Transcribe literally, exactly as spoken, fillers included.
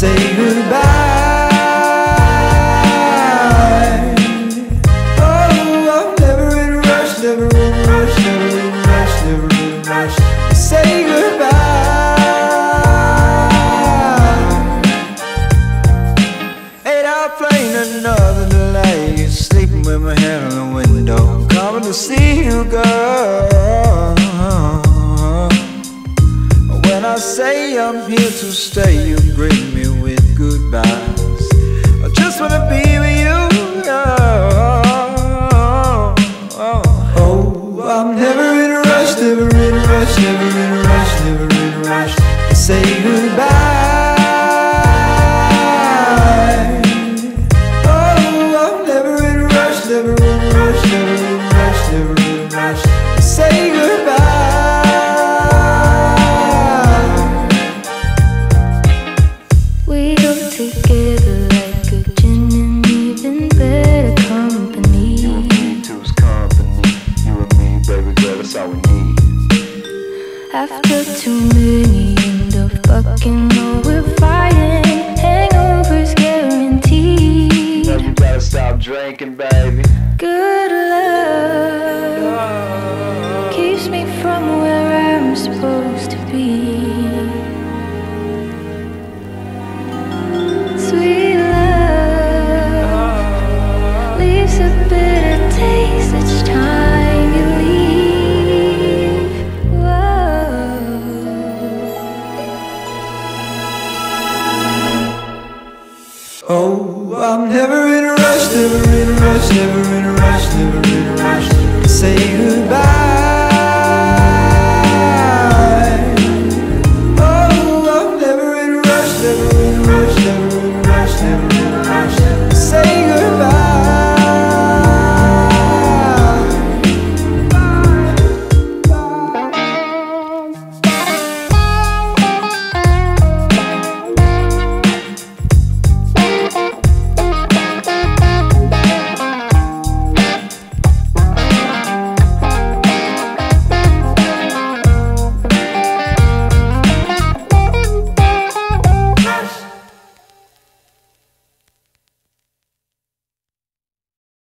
say goodbye. Oh, I'm never in a rush, never in a rush, never in a rush, never in a rush to say goodbye. Eight hour plane, another delay, sleeping with my head on the window, coming to see you, girl. When I say I'm here to stay, you greet me with goodbyes. I just wanna be with you. Oh, oh, I'm never in a rush, never in a rush, never in a rush, never in a rush to say goodbye. Oh, I'm never in a rush, never in a rush, never in a rush, never in a rush to say goodbye. Together like a gin and even better company. You and me two's company. You and me, baby girl, that's all we need. After too many end up fucking, oh, we're fighting. Hangovers guaranteed. Now you gotta stop drinking, baby. Good love keeps me from where I'm supposed to be. Sweet love leaves a bitter taste each time you leave. Whoa. Oh, I'm never in a rush, never in a rush, never in a rush, never in a rush to say goodbye.